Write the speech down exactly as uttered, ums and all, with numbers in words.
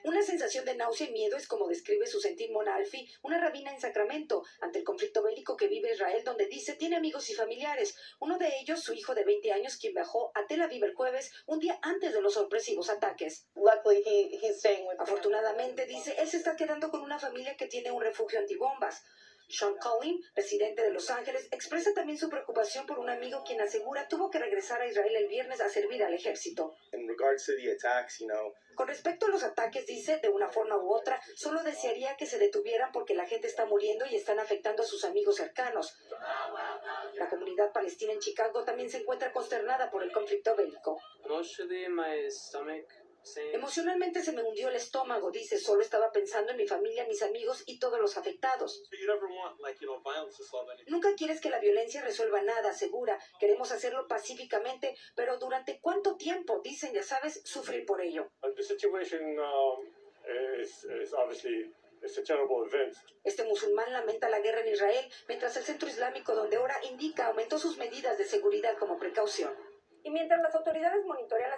Una sensación de náusea y miedo es como describe su sentir Mona Alfi, una rabina en Sacramento, ante el conflicto bélico que vive Israel, donde dice tiene amigos y familiares. Uno de ellos, su hijo de veinte años, quien viajó a Tel Aviv el jueves, un día antes de los sorpresivos ataques. Luckily, he, he's staying with Afortunadamente, dice, él se está quedando con una familia que tiene un refugio antibombas. Sean Collin, residente de Los Ángeles, expresa también su preocupación por un amigo quien asegura tuvo que regresar a Israel el viernes a servir al ejército. In regards to the attacks, you know, Con respecto a los ataques, dice, de una forma u otra, solo desearía que se detuvieran porque la gente está muriendo y están afectando a sus amigos cercanos. La comunidad palestina en Chicago también se encuentra consternada por el conflicto bélico. Emotionally, my stomach saying, Emocionalmente se me hundió el estómago, dice, solo estaba pensando en mi familia, mis amigos y todos los afectados. You never want, like, you know, violence to solve anything. Nunca quieres que la violencia resuelva nada, asegura. Queremos hacerlo pacíficamente, pero ¿durante cuánto tiempo? Dicen, ya sabes, sufrir por ello. And the situation um, is, is obviously it's a terrible event. Este musulmán lamenta la guerra en Israel, mientras el centro islámico donde ora indica aumentó sus medidas de seguridad como precaución. Y mientras las autoridades monitorean